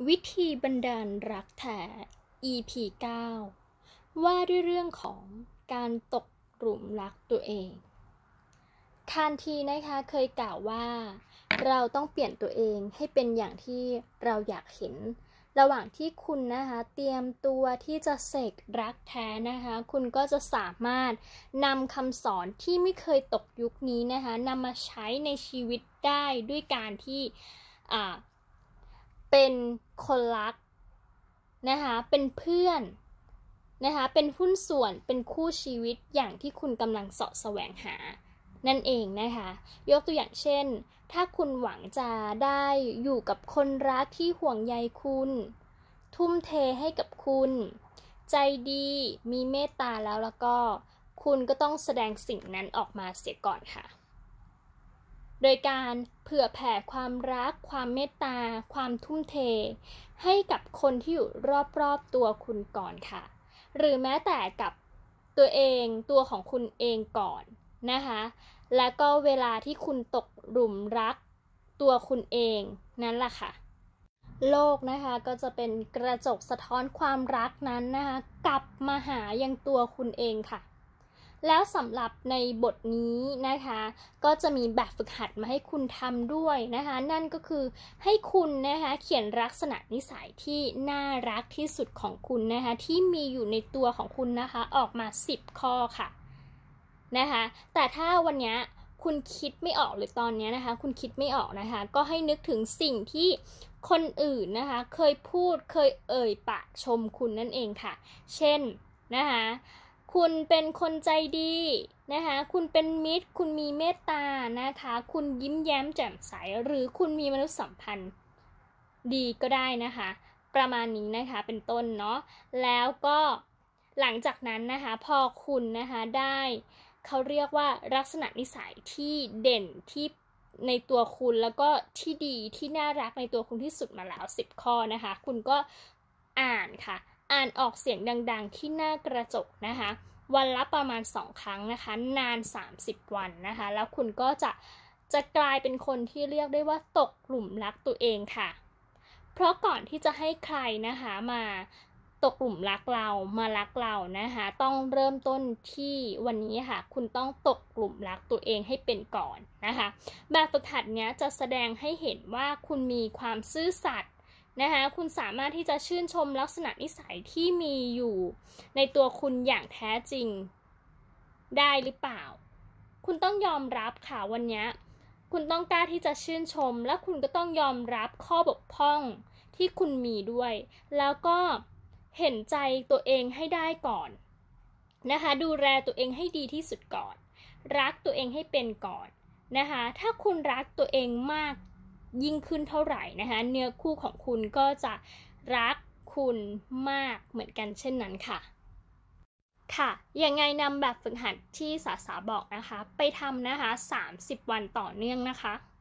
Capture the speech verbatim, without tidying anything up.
วิธีบันดาลรักแท้ อี พี เก้า ว่าด้วยเรื่องของการตกหลุมรักตัวเองคานทีนะคะเคยกล่าวว่าเราต้องเปลี่ยนตัวเองให้เป็นอย่างที่เราอยากเห็นระหว่างที่คุณนะคะเตรียมตัวที่จะเสกรักแท้นะคะคุณก็จะสามารถนำคำสอนที่ไม่เคยตกยุคนี้นะคะนำมาใช้ในชีวิตได้ด้วยการที่อ่าเป็นคนรักนะคะเป็นเพื่อนนะคะเป็นหุ้นส่วนเป็นคู่ชีวิตอย่างที่คุณกำลังเสาะแสวงหานั่นเองนะคะยกตัวอย่างเช่นถ้าคุณหวังจะได้อยู่กับคนรักที่ห่วงใยคุณทุ่มเทให้กับคุณใจดีมีเมตตาแล้วแล้วก็คุณก็ต้องแสดงสิ่งนั้นออกมาเสียก่อนค่ะโดยการเผื่อแผ่ความรักความเมตตาความทุ่มเทให้กับคนที่อยู่รอบๆตัวคุณก่อนค่ะหรือแม้แต่กับตัวเองตัวของคุณเองก่อนนะคะแล้วก็เวลาที่คุณตกหลุมรักตัวคุณเองนั่นแหละค่ะโลกนะคะก็จะเป็นกระจกสะท้อนความรักนั้นนะคะกลับมาหายังตัวคุณเองค่ะแล้วสำหรับในบทนี้นะคะก็จะมีแบบฝึกหัดมาให้คุณทำด้วยนะคะนั่นก็คือให้คุณนะคะเขียนลักษณะนิสัยที่น่ารักที่สุดของคุณนะคะที่มีอยู่ในตัวของคุณนะคะออกมาสิบข้อค่ะนะคะแต่ถ้าวันนี้คุณคิดไม่ออกหรือตอนนี้นะคะคุณคิดไม่ออกนะคะก็ให้นึกถึงสิ่งที่คนอื่นนะคะเคยพูดเคยเอ่ยปากชมคุณนั่นเองค่ะเช่นนะคะคุณเป็นคนใจดีนะคะคุณเป็นมิตรคุณมีเมตตานะคะคุณยิ้มแย้มแจ่มใสหรือคุณมีมนุษยสัมพันธ์ดีก็ได้นะคะประมาณนี้นะคะเป็นต้นเนาะแล้วก็หลังจากนั้นนะคะพอคุณนะคะได้เขาเรียกว่าลักษณะนิสัยที่เด่นที่ในตัวคุณแล้วก็ที่ดีที่น่ารักในตัวคุณที่สุดมาแล้วสิบข้อนะคะคุณก็อ่านค่ะอ่านออกเสียงดังๆที่หน้ากระจกนะคะวันละประมาณสองครั้งนะคะนานสามสิบวันนะคะแล้วคุณก็จะจะกลายเป็นคนที่เรียกได้ว่าตกหลุมรักตัวเองค่ะเพราะก่อนที่จะให้ใครนะคะมาตกหลุมรักเรามารักเรานะคะต้องเริ่มต้นที่วันนี้ค่ะคุณต้องตกหลุมรักตัวเองให้เป็นก่อนนะคะแบบฝึกหัดเนี้ยจะแสดงให้เห็นว่าคุณมีความซื่อสัตย์นะคะคุณสามารถที่จะชื่นชมลักษณะนิสัยที่มีอยู่ในตัวคุณอย่างแท้จริงได้หรือเปล่าคุณต้องยอมรับค่ะวันนี้คุณต้องกล้าที่จะชื่นชมและคุณก็ต้องยอมรับข้อบกพร่องที่คุณมีด้วยแล้วก็เห็นใจตัวเองให้ได้ก่อนนะคะดูแลตัวเองให้ดีที่สุดก่อนรักตัวเองให้เป็นก่อนนะคะถ้าคุณรักตัวเองมากยิ่งขึ้นเท่าไหร่นะคะเนื้อคู่ของคุณก็จะรักคุณมากเหมือนกันเช่นนั้นค่ะค่ะยังไงนำแบบฝึกหัดที่สาสาบอกนะคะไปทำนะคะสามสิบวันต่อเนื่องนะคะ